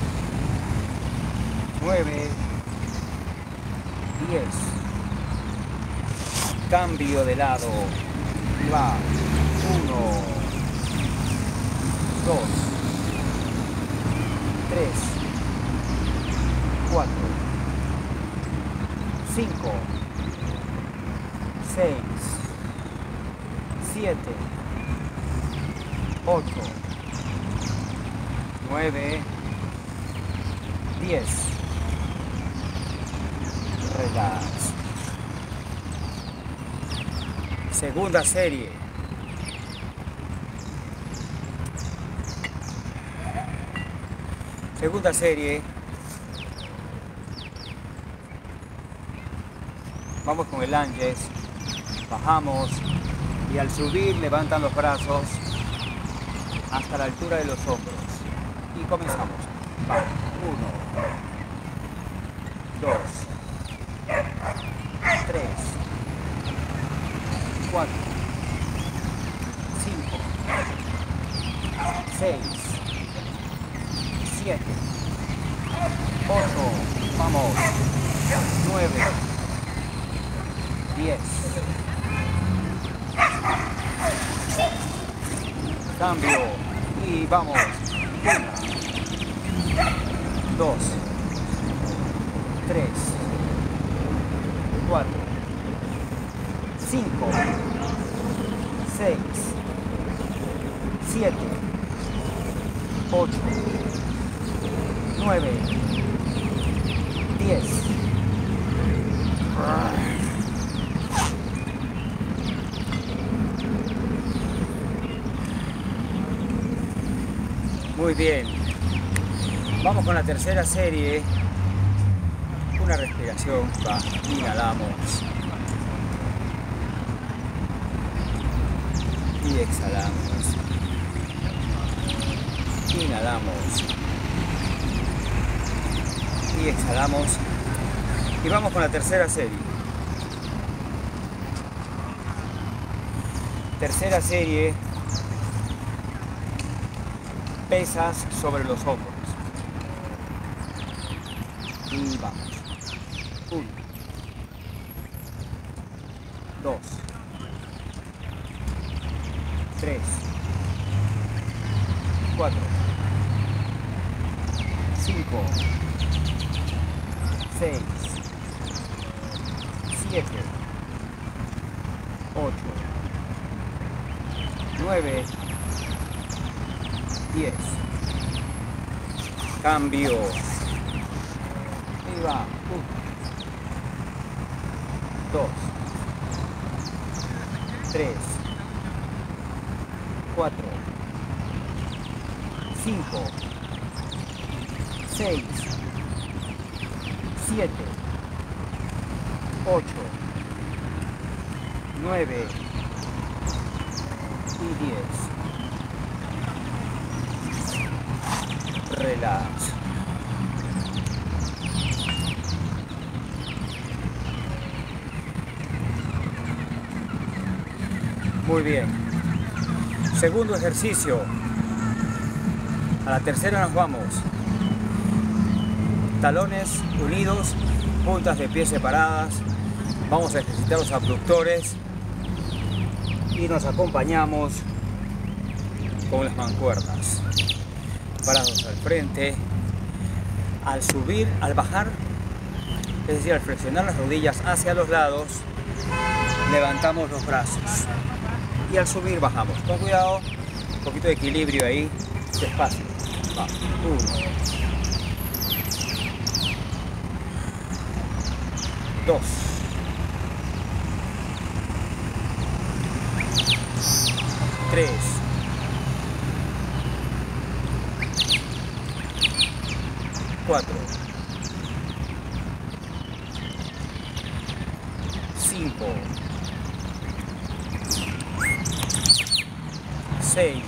nueve, diez. Cambio de lado. Va. uno, dos, tres, cuatro, cinco, seis, siete, ocho, nueve, diez. Relax. Segunda serie. Segunda serie. Vamos con el lunges. Bajamos y al subir levantan los brazos hasta la altura de los hombros. Y comenzamos. Vamos. uno, dos, tres, cuatro, cinco, seis, siete, ocho, vamos, nueve, diez. Cambio y vamos. Una, dos, tres, cuatro, cinco, seis, siete, ocho, nueve, diez. Muy bien. Vamos con la tercera serie. Una respiración. Va. Inhalamos. Y exhalamos. Inhalamos. Y exhalamos. Y vamos con la tercera serie. Tercera serie. Pesas sobre los hombros. Y vamos. Uno. Dos. Tres. Cuatro. Cinco. Seis. Siete. Ocho. Nueve. diez. Cambio. Y va. uno, dos, tres, cuatro, cinco, seis, siete, ocho, nueve y diez. Relax. Muy bien. Segundo ejercicio. A la tercera nos vamos. Talones unidos, puntas de pies separadas. Vamos a ejercitar los abductores y nos acompañamos con las mancuernas. Brazos al frente, al subir, al bajar, es decir, al flexionar las rodillas hacia los lados, levantamos los brazos y al subir bajamos. Con cuidado, un poquito de equilibrio ahí, despacio. Va. Uno, dos, tres, cuatro, cinco, seis,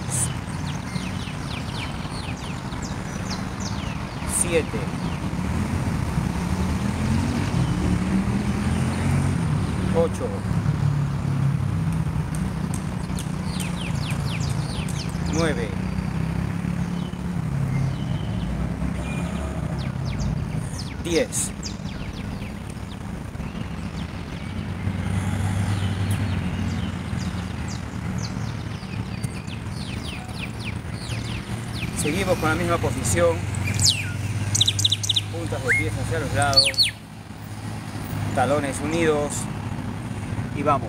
siete, ocho, nueve, diez. Seguimos con la misma posición, puntas de pies hacia los lados, talones unidos y vamos.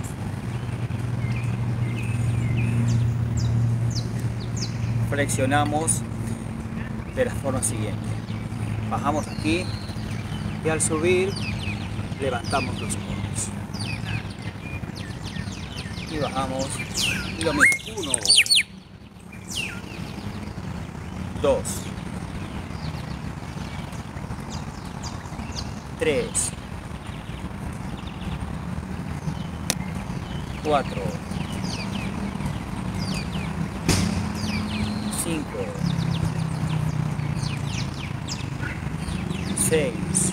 Flexionamos de la forma siguiente. Bajamos aquí y al subir levantamos los hombros. Y bajamos y lo mismo. Uno, dos, tres, cuatro, cinco, seis,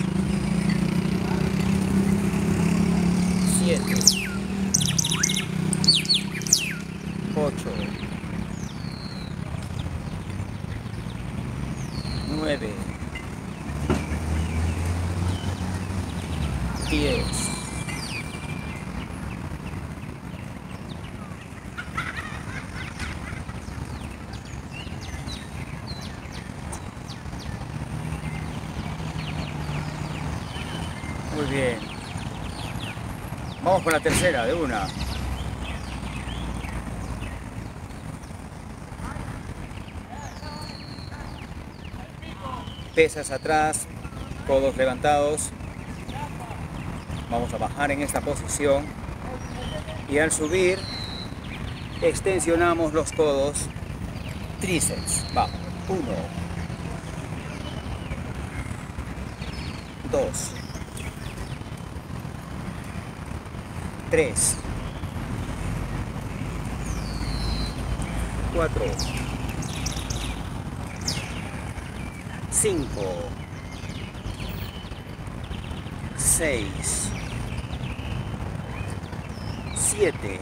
siete, ocho, nueve, diez, muy bien. Vamos con la tercera de una. Pesas atrás, codos levantados. Vamos a bajar en esta posición y al subir extensionamos los codos, tríceps. Vamos, uno, dos, tres, cuatro, cinco, seis, siete,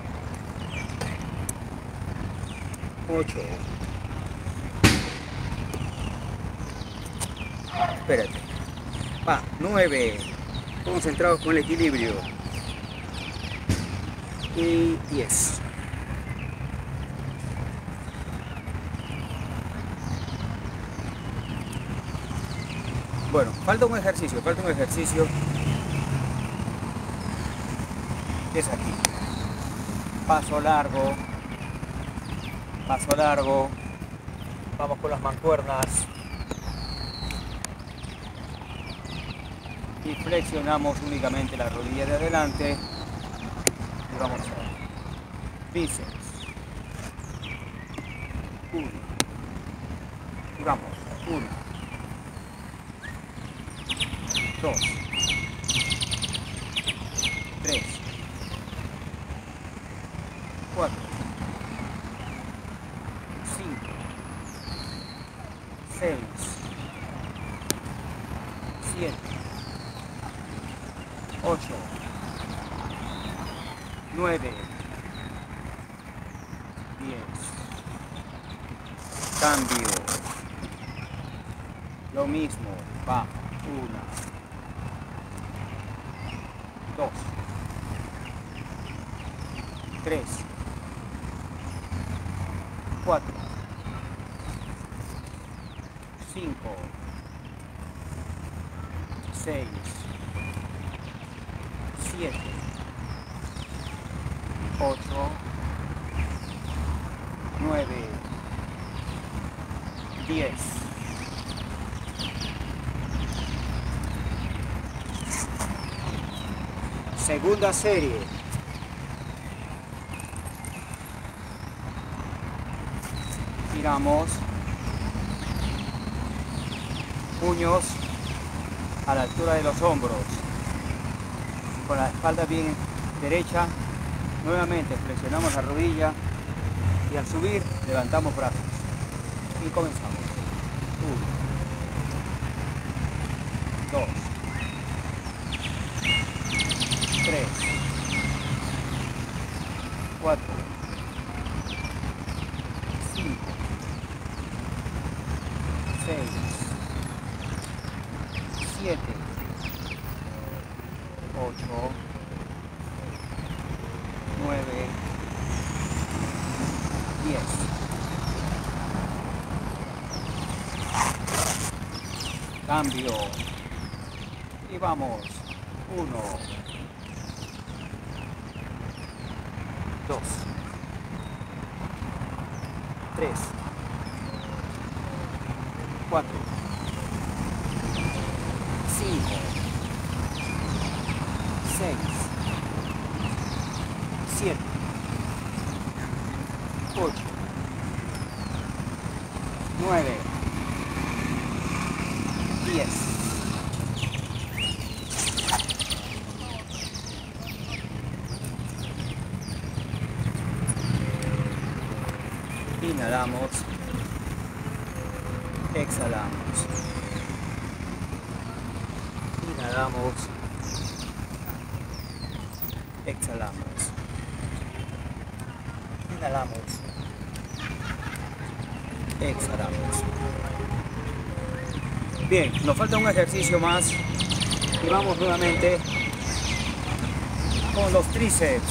ocho, espérate, va, nueve, concentrados con el equilibrio, y diez. Bueno, falta un ejercicio, falta un ejercicio, es aquí, paso largo, paso largo, vamos con las mancuernas y flexionamos únicamente la rodilla de adelante y vamos a ver, bíceps, uno, y vamos, uno, dos, tres, cuatro, cinco, seis, siete, ocho, nueve, diez. Cambio. Lo mismo. Va. Una. Dos. Tres. Cuatro. Cinco. Seis. Siete. Ocho. Nueve. Diez. Segunda serie. Giramos. Puños a la altura de los hombros. Con la espalda bien derecha. Nuevamente flexionamos la rodilla y al subir levantamos brazos. Y comenzamos. Uno. Dos. Tres, cuatro, cinco, seis, siete, ocho, nueve, diez. Cambio. Y vamos. Uno. Dos, tres, cuatro, cinco, seis, siete, ocho, nueve, diez. Inhalamos, exhalamos. Inhalamos. Exhalamos. Inhalamos. Exhalamos. Bien, nos falta un ejercicio más y vamos nuevamente con los tríceps.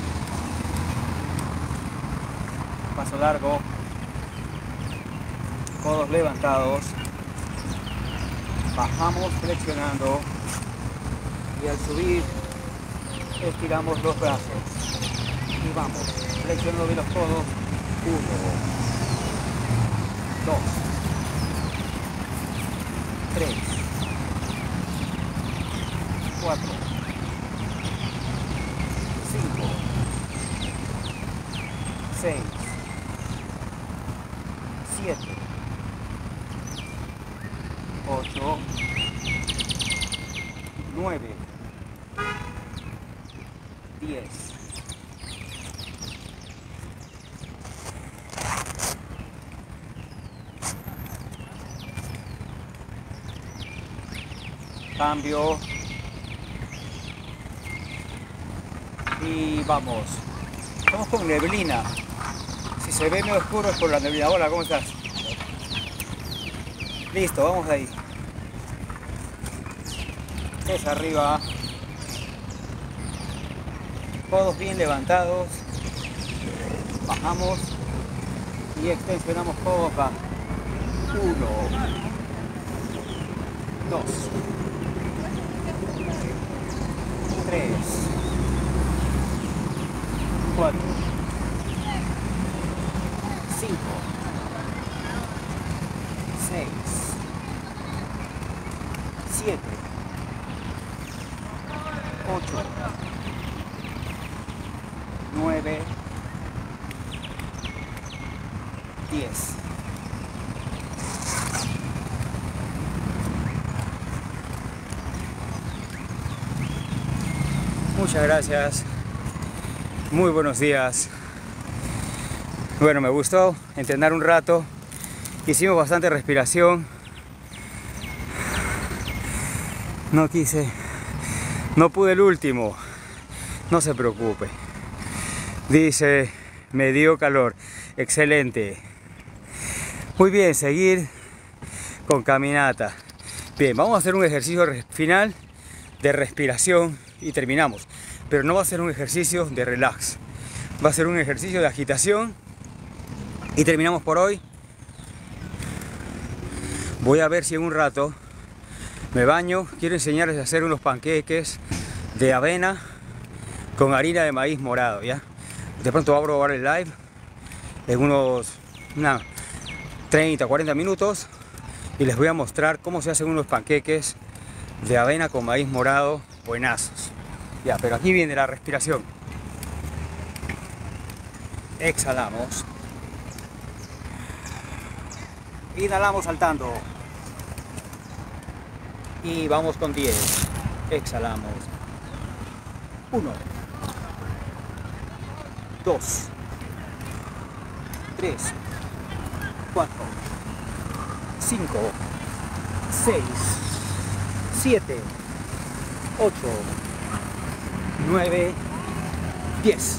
Paso largo, codos levantados, bajamos flexionando y al subir estiramos los brazos y vamos flexionando bien los codos. Uno, dos, tres, cuatro, cinco, seis, siete, ocho, nueve, diez. Cambio. Y vamos. Estamos con neblina. Si se ve medio oscuro es por la neblina. Hola, ¿cómo estás? Listo, vamos ahí. Es arriba. Codos bien levantados. Bajamos. Y extensionamos codos acá. Uno. Dos. Tres. Cuatro. Cinco. Seis. Siete. Ocho. Nueve. Diez. Muchas gracias. Muy buenos días. Bueno, me gustó entrenar un rato. Hicimos bastante respiración. No quise, no pude el último. No se preocupe. Dice, me dio calor. Excelente. Muy bien, seguir con caminata. Bien, vamos a hacer un ejercicio final de respiración y terminamos. Pero no va a ser un ejercicio de relax. Va a ser un ejercicio de agitación. Y terminamos por hoy. Voy a ver si en un rato me baño. Quiero enseñarles a hacer unos panqueques de avena con harina de maíz morado, ¿ya? De pronto abro ahora el live en unos una, treinta, cuarenta minutos y les voy a mostrar cómo se hacen unos panqueques de avena con maíz morado buenazos. Ya, pero aquí viene la respiración. Exhalamos. Inhalamos saltando. Y vamos con diez. Exhalamos. uno. dos. tres. cuatro. cinco. seis. siete. ocho. nueve. diez.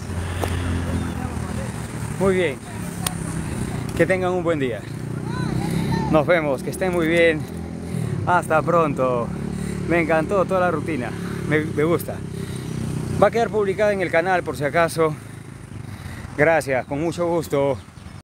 Muy bien. Que tengan un buen día. Nos vemos, que estén muy bien. Hasta pronto. Me encantó toda la rutina. Me, me gusta. Va a quedar publicada en el canal por si acaso. Gracias, con mucho gusto.